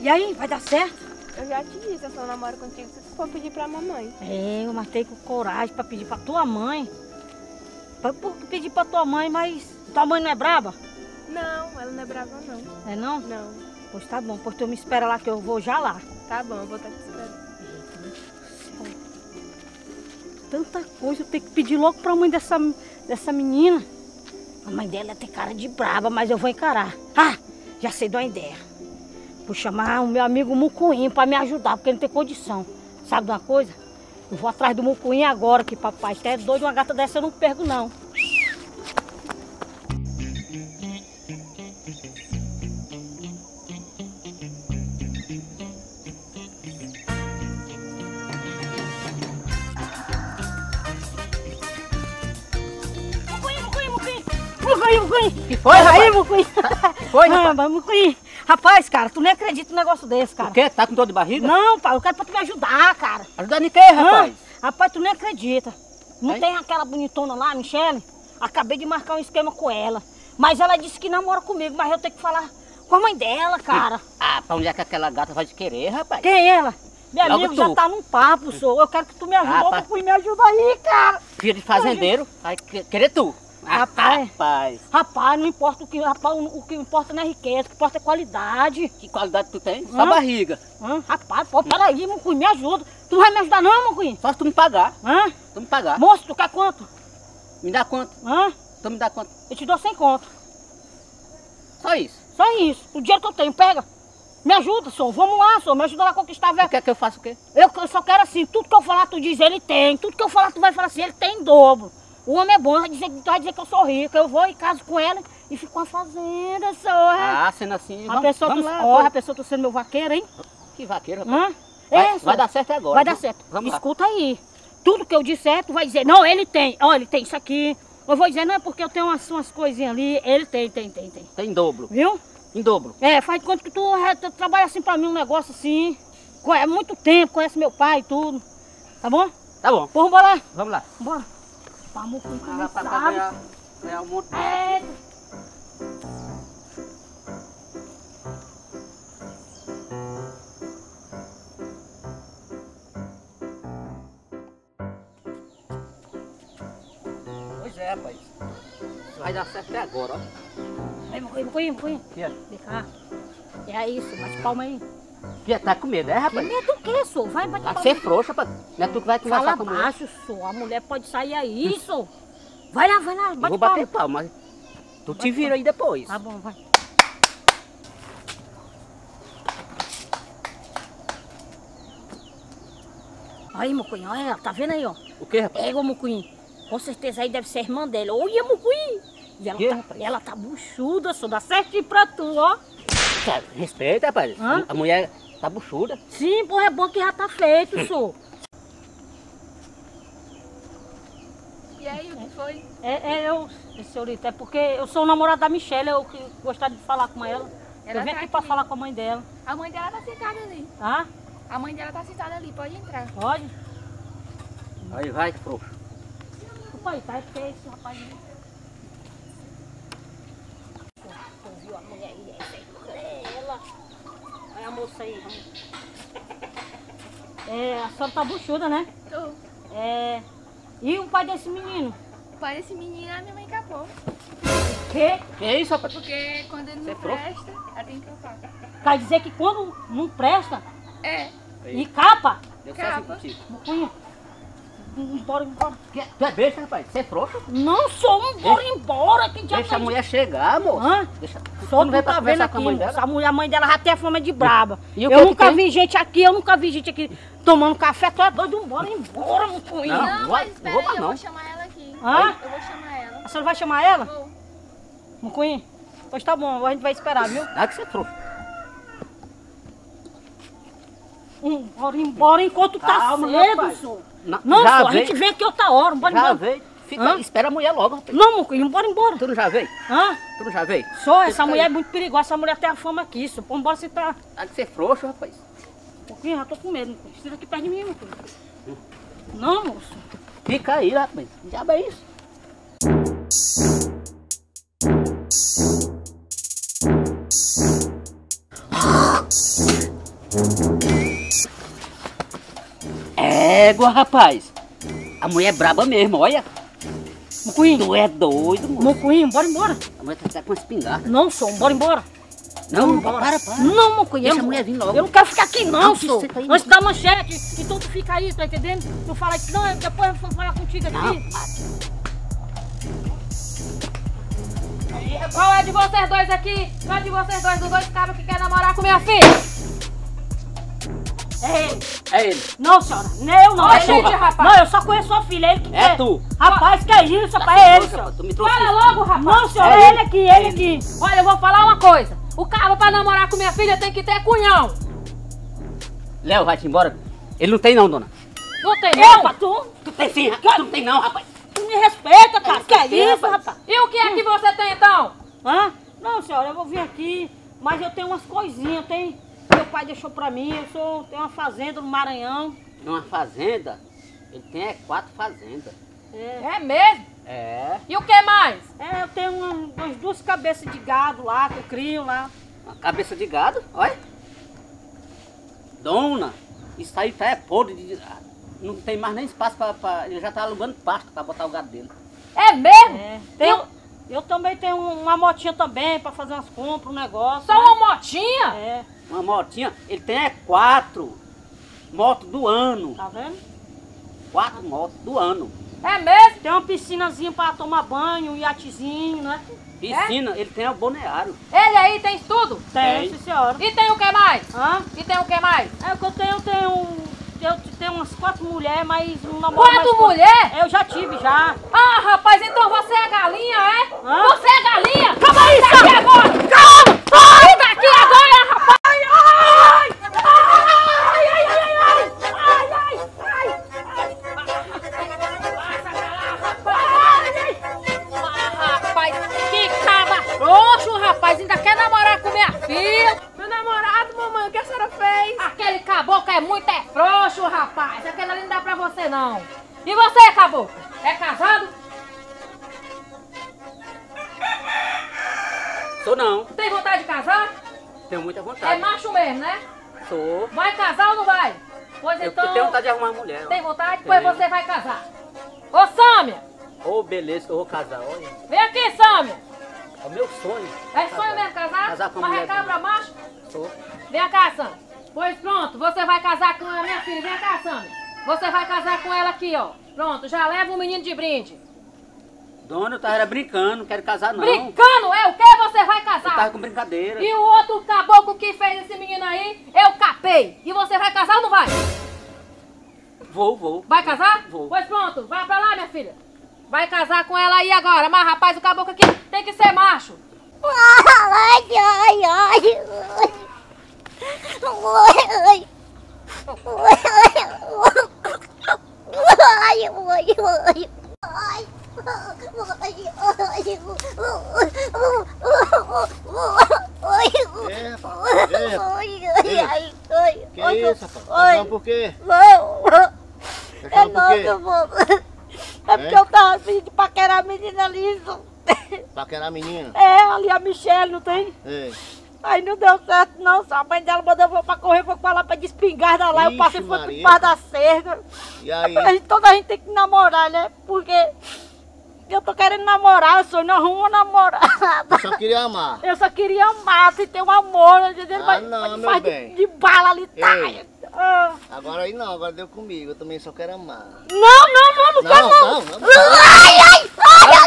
E aí, vai dar certo? Eu já te disse, eu só namoro contigo se tu for pedir pra mamãe. É, eu matei com coragem pra pedir pra tua mãe. Pra pedir pra tua mãe, mas tua mãe não é braba? Não, ela não é brava não. É não? Não. Pois tá bom, pois tu me espera lá que eu vou já lá. Tá bom, eu vou estar te esperando. Tanta coisa, eu tenho que pedir logo pra mãe dessa menina. A mãe dela tem cara de braba, mas eu vou encarar. Ah, já sei de uma ideia. Vou chamar o meu amigo Mucuim pra me ajudar, porque ele não tem condição. Sabe de uma coisa? Eu vou atrás do Mucuim agora, que papai até é doido, uma gata dessa eu não perco não. Mucuim! Que foi, aí, Mucuim? Foi, rapaz? Mas Mucuim, rapaz, cara, tu nem acredita num negócio desse, cara. O quê? Tá com dor de barriga? Não, pai, eu quero pra tu me ajudar, cara. Ajudar em quê, rapaz? Rapaz, tu nem acredita. Não Hein? tem aquela bonitona lá, Michele? Acabei de marcar um esquema com ela. Mas ela disse que namora comigo, mas eu tenho que falar com a mãe dela, cara. Ah, pra onde é que aquela gata vai te querer, rapaz? Quem é ela? Meu Logo amigo tu. já tá num papo, senhor. Eu quero que tu me ajude. Rapaz. Mucuim, me ajuda aí, cara. Filho de fazendeiro, vai querer tu. Rapaz. Rapaz, Rapaz, não importa o que, rapaz, o que importa não é riqueza, o que importa é qualidade. que qualidade tu tem? Só Hã? barriga. Rapaz, pô, peraí, Mucuim, me ajuda. Tu vai me ajudar não, Mucuim? Só se tu me pagar. Hã? Tu me pagar. Moço, tu quer quanto? Me dá quanto? Hã? Tu me dá quanto? Eu te dou 100 conto. Só isso. Só isso. O dinheiro que eu tenho, pega. Me ajuda, senhor. Vamos lá, senhor. Me ajuda lá a conquistar, Tu velho. quer que eu faça o quê? Eu só quero assim, tudo que eu falar, tu diz, ele tem. Tudo que eu falar, tu vai falar assim, ele tem em dobro. O homem é bom, tu vai dizer que eu sou rica. Eu vou e caso com ela e fico com a fazenda, senhor. Ah, sendo assim, a pessoa, vamos tu, lá. ó, a pessoa tá sendo meu vaqueiro, hein? Que vaqueiro, rapaz. Hã? Vai senhor. dar certo agora. Vai dar certo. Vamos lá. Escuta aí. Tudo que eu disser, tu vai dizer, não, ele tem. Ó, ele tem isso aqui. Eu vou dizer, não é porque eu tenho umas coisinhas ali. Ele tem. Tem em dobro. Viu? Em dobro. É, faz de conta que tu trabalha assim pra mim, um negócio assim. É muito tempo, conhece meu pai e tudo. Tá bom? Tá bom. Pô, vamos lá. Vamos lá. Bora. Vamos com Pra sabe. ganhar um monte de... É. Pois é, rapaz. Vai dar certo até agora, ó. Vem, Mucuim. Fia, Vem cá. É isso, bate palma aí. Fia, tá com medo, é, Que rapaz? medo do que, senhor? Vai, bate Tá palma. ser frouxa, rapaz. Não é tu que vai conversar Fala com a mulher. baixo, senhor. A mulher pode sair aí, senhor. Vai lá, Eu bate vou bater palma. palma, mas tu te vira aí depois. Tá bom, vai. Aí, Mucuim, olha, tá vendo aí, ó? O quê, rapaz? Pega o Mucuim. Com certeza aí deve ser a irmã dela. Olha, Mucuim. E Que, ela, rapaz? ela tá buchuda, só dá certinho pra tu, ó. Tá, respeita, rapaz. Hã? A mulher tá buchuda. Sim, porra, é bom que já tá feito, senhor. E aí, o que foi? Senhorita, é porque eu sou o namorado da Michele, eu que gostaria de falar com ela. Ela Eu vim tá aqui pra aqui. falar com a mãe dela. A mãe dela tá sentada ali. Tá? A mãe dela tá sentada ali, pode entrar. Pode? Aí vai, frouxo. Pai, tá, é porque esse rapaz... Tu viu a mulher aí? Ela. Olha a moça aí, vamos. É, a senhora tá buchuda, né? Tô. É... E o pai desse menino? O pai desse menino, a minha mãe capou. O quê? Que é isso, rapaz? Porque quando ele Você não é frouxo? presta, ela tem que capar. Quer dizer que quando não presta É. e capa, Deu certo Capa. contigo. Mucunha, embora. Tu é besta, rapaz? Você é frouxo? Não sou, embora, que diabo Deixa a é mulher chegar, moço. Hã? Deixa... Só não vai tu tá pra vendo conversar aqui, com a mãe moço. dela? A mãe dela já tem a fama de braba. E o Eu que nunca tem? vi gente aqui, tomando café. Tu é doido, embora, Mucunha. Não. Não, vou- mas espera vou aí, mais eu não. vou chamar ela aqui. Hã? Eu vou chamar ela. A senhora vai chamar ela? Vou. Mucunha? Pois tá bom, a gente vai esperar, viu? Ah, que você é frouxo. Embora enquanto tá Calma, cedo, rapaz. senhor. Não, Não, já senhor, a veio. gente vem aqui outra hora, Já embora. veio. Fica, Hã? espera a mulher logo, rapaz. Não, Mucunha, embora. Tu não já veio? Hã? Tu não já veio? Só, essa Fica mulher aí. é muito perigosa, essa mulher tem a fama aqui, senhor. Pô, embora você tá... Ah, que você é frouxo, rapaz. Mucunha, já tô com medo, Mucunha. Você aqui perto de mim, Mucunha. Não, moço. Fica aí, rapaz. Que diabo é isso? égua, rapaz. A mulher é braba mesmo, olha. Mucuim. Tu é doido, moço. Mucuim, bora embora. A mulher tá com uma espingarda. Não, sou, bora embora. Não, Bora. para. Não, Mucuim. Deixa a mulher vir logo. Eu não quero ficar aqui não, Não, sou. senta aí, Antes da manchete. Então tu fica aí, tá entendendo? Tu fala isso, não, depois eu vou falar contigo aqui. Não, Qual é de vocês dois aqui? Qual é de vocês dois, dos dois cabos que quer namorar com minha filha? É ele. é ele. Não, senhora. Eu não. Olha, É ele. gente, rapaz. Não, eu só conheço sua filha. Ele que É tu. Rapaz, que é isso, rapaz? É ele, senhora. Tu me trouxe Fala isso. logo, rapaz. Não, senhora, É ele aqui, ele aqui. Olha, eu vou falar uma coisa. O cabo pra namorar com minha filha tem que ter cunhão. Léo, vai-te embora. Ele não tem não, dona. Não tem não? Epa, tu Tu tem sim, rapaz. Tu não tem não, rapaz. me respeita, cara. Que é respeitei, isso, rapaz? E o que é que você tem então? Hã? Não, senhora, eu vou vir aqui, mas eu tenho umas coisinhas, meu pai deixou pra mim, tenho uma fazenda no Maranhão. Numa fazenda, ele tem 4 fazendas. É mesmo? É. E o que mais? Eu tenho umas 2 cabeças de gado lá, que eu crio lá. Uma cabeça de gado, olha. Dona, isso aí tá podre. Não tem mais nem espaço pra... Ele já tá alugando pasto pra botar o gado dele. É mesmo? Eu também tenho uma motinha também pra fazer umas compras, um negócio. Só né? uma motinha? É, Uma motinha, ele tem 4 motos do ano. tá vendo? 4 motos do ano. É mesmo? Tem uma piscinazinha pra tomar banho, um iatezinho, né? Piscina, ele tem o balneário. Ele aí tem tudo? Tem, sim, senhora. E tem o que mais? Hã? E tem o que mais? É o que eu tenho umas 4 mulheres, mas um namoro 4 mulheres? Eu já tive, já. Ah, rapaz, então você é galinha, é? Hã? Você é galinha? Calma aí, Sai daqui agora! Calma! Sai daqui agora, rapaz! Ai, ai! Ai, ai, ai, ai! Ai, ai, Ah, rapaz, que cabra frouxo, rapaz! Ainda quer namorar com minha filha? Meu namorado, mamãe, o que a senhora fez? Aquele caboclo é muito frouxo, rapaz! Aquele ali não dá pra você, não! E você, caboclo? É casado? Sou não, Tem vontade de casar? tenho muita É vontade. macho mesmo, né? Sou. Vai casar ou não vai? Pois Eu então... tenho vontade de arrumar uma mulher. Tem vontade? Tenho. Pois você vai casar. Ô, Sâmia! Ô, beleza, que eu vou casar, olha. Vem aqui, Sâmia! É o meu sonho. É sonho mesmo casar? Casar com a Mas mulher é cabra bonita. macho? Sou. Vem cá, Sâmia. Pois pronto, você vai casar com a minha filha. Vem cá, Sâmia. Você vai casar com ela aqui, ó. Pronto, já leva um menino de brinde. Dona, eu tava brincando, não quero casar não. Brincando é o que você vai Eu tava casar? com brincadeira. E o outro caboclo que fez esse menino aí, eu capei. E você vai casar ou não vai? Vou. Vai casar? Vou. Pois pronto, vai pra lá, minha filha. Vai casar com ela aí agora. Mas, rapaz, o caboclo aqui tem que ser macho. Ai, ai, ai. Ai, Que isso, rapaz? Tá não por quê? não, Tá é chorando por quê? não, meu avô. É porque eu tava afim de paquerar a menina ali. Paquerar a menina? É, ali a Michelle, não tem? É. Aí não deu certo não, só a mãe dela mandou eu pra correr, foi pra lá pra de espingarda lá, eu Ixi, passei foi por Maria. debaixo da cerca. E aí? Toda a gente tem que namorar, né? Porque eu tô querendo namorar, eu sou não arrumo uma namorada. Eu só queria amar. Eu só queria amar, sem ter um amor, entendeu? Ah, não, meu faz bem. de bala ali, tá? Ei. Ah. Agora aí não, agora deu comigo. Eu também só quero amar. Não quero não. Não. Ai, ai, ai,